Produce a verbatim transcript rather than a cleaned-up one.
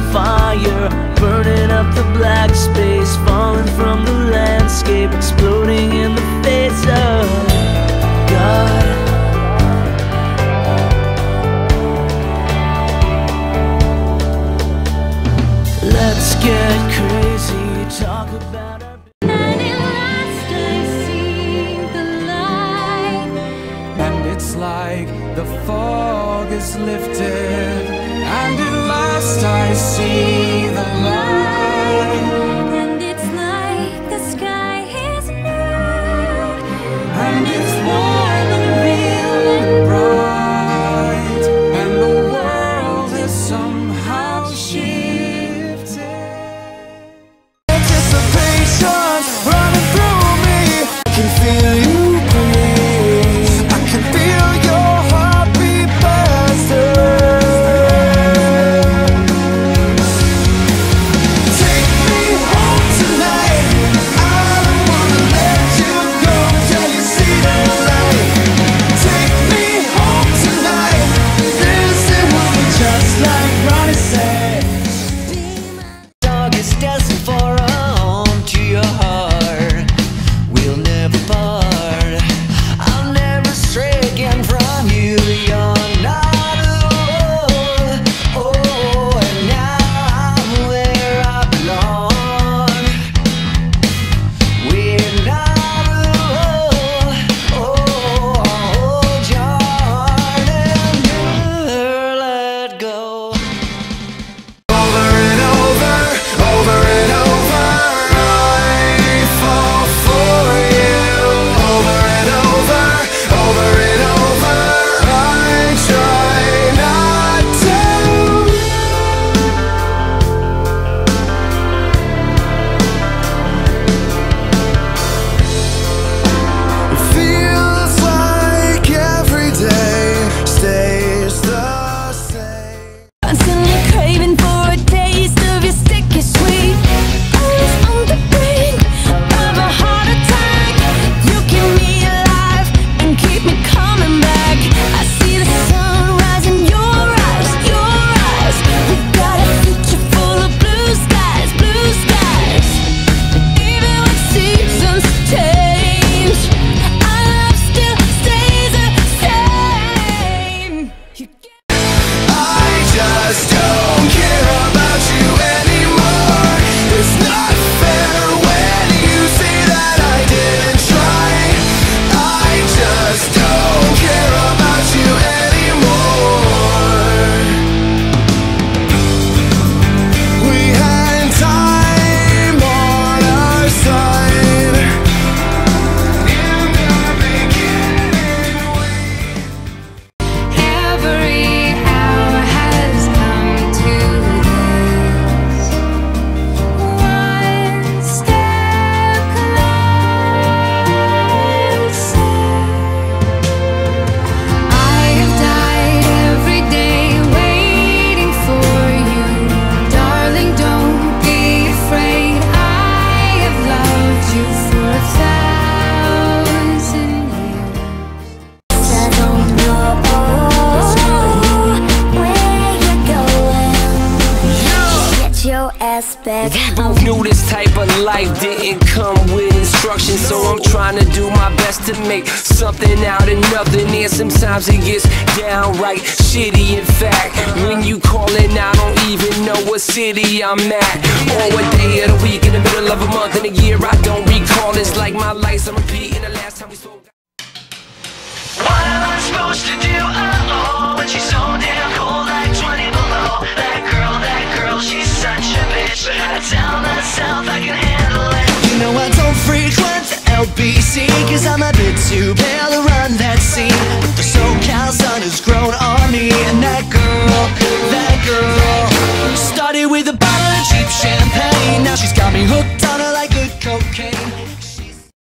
fire, burning up the black space, falling from the landscape, exploding in the face of God. Let's get crazy, talk about our... And at last I see the light, and it's like the fog is lifted, and at last I see the light, and it's like the sky is new, and it's warm and real and bright, and the world has somehow shifted. Anticipation's running through me. I can feel you breathe. I can feel your heartbeat faster. Take me home tonight. I don't wanna let you go till you see the light. Take me home tonight. This is what we just like Ronnie said. Dog is destined for a home to your heart. We'll never part. I'll never stray again from you. You're not alone. Oh, and now I'm where I belong. We're not alone. Oh, I'll hold your heart and never let go. Over and over, over and over, I fall for you. Over and over, over and over, I try not to. It feels like every day stays the same. constantly craving for a taste of your sticky sweet. Always on the brink of a heart attack. You keep me alive and keep me coming back. I see the sunrise in your eyes, your eyes. We got a future full of blue skies, blue skies. Even when seasons change, our love still stays the same. You get I just don't care about you anymore. It's not fair when you say that I didn't try. I just don't care about you anymore. We had time on our side in the beginning. every hour has come to this. One step closer. I have died every day waiting for you. Darling, don't be afraid. I have loved you for a thousand years. I don't know where you're going. Get your ass back. We both knew this type of life didn't come with instructions, so I'm trying to do my best to make something out of nothing. And sometimes it gets downright shitty. In fact, when you callin', I don't even know what city I'm at, or what day of the week, in the middle of a month, in a year I don't recall. It's like my life, I'm repeating the last time we spoke. What am I supposed to do? Oh, when she's so damn cold, like twenty below. That girl, that girl, she's such a bitch. I tell myself I can handle it. You know I don't frequent the L B C, cause I'm a bit too pale to run that scene. But the SoCal sun has grown on me, and that girl, that girl started with a